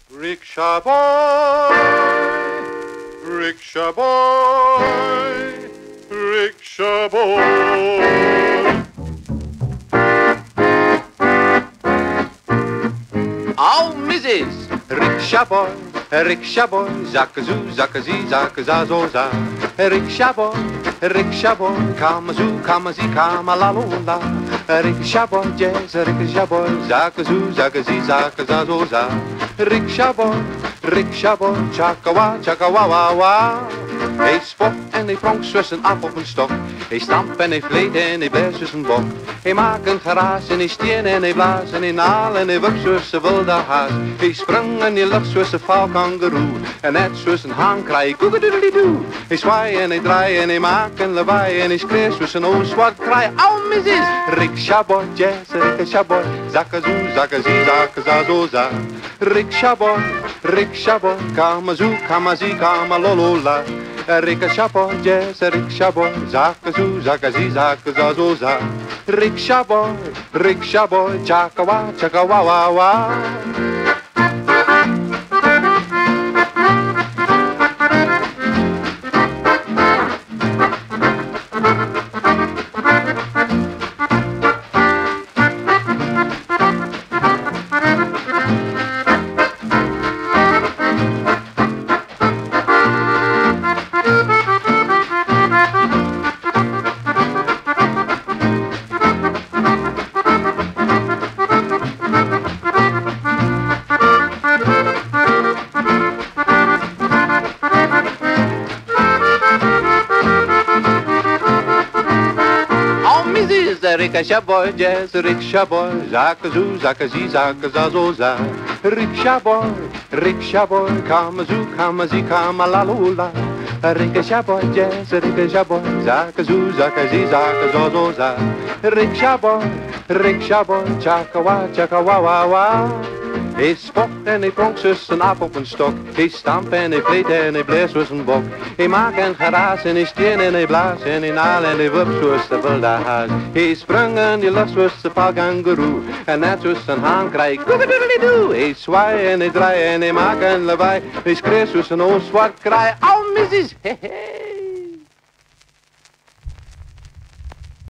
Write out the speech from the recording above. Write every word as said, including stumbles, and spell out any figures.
Rickshaw boy, rickshaw boy, rickshaw boy. Oh, missus, rickshaw boy, rickshaw boy, zakazoo, zakazee, zakazazoza. Rickshaw boy, rickshaw boy, kamazoo, kamazee, kamalalola. Rickshaw boy, jazz, rickshaw boy, zakazoo, zakazee, zakazazoza. Rickshaw boy, rickshaw boy, chakawa, chakawa, wa, wa. Hij spot en hij pronkt zus een af op een stok. Hij stampt en hij vleet en hij blaast zus een bok. Hij maakt een geraas en hij steen en hij blaast en hij naal en hij wupt zus een wilde haas. Hij sprong en hij lucht zus een valkangeroe. En net zus een haankraai, koekedoedelidoe. Hij zwaai en hij draai en hij maakt een lawaai en hij schreeuwt zus een oog zwart kraai. Au, missus! Rickshaw boy, jazz, rickshaw boy, zakazoo, zakazee, zakazazoza. Rickshaw boy, rickshaw boy, kamazoo, kamazee, kamalolola. Rickshaw boy, jazz, rickshaw boy, zakazoo, zakazee, zakazazoza. Rickshaw boy, rickshaw boy, chakawa, chakawa, wa, wa. Rickshaw boy, jazz, rickshaw boy, zakazoo, zakazee, zakazazoza. Rickshaw boy, rickshaw boy, kamazoo, kamazee, kamalalola. Rickshaw boy, jazz, rickshaw boy, zakazoo, zakazee, zakazazoza. Rickshaw boy, rickshaw boy, chakawa, chakawa, wa, wa. Hij spot en hij pronkt zus een aap op een stok. Hij stampt en hij vleet en hij blaast zus een bok. Hij maakt een geraas en hij steen en hij blaast en hij naal en hij wupt zus de wilde haas. Hij sprong en hij lucht zus de valkangeroe. En net zus een haan krijgt koekedoedelidoe. Hij zwaai en hij draai en hij maakt een lawaai. Hij schreeuwt zus een oog zwart kraai. Au, missus, he he.